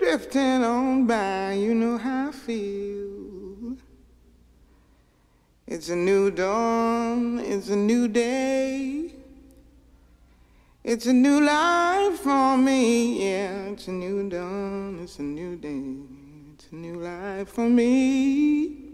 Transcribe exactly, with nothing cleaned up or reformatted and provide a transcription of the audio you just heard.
drifting on by, you know how I feel. It's a new dawn, it's a new day. It's a new life for me, yeah. It's a new dawn, it's a new day. It's a new life for me.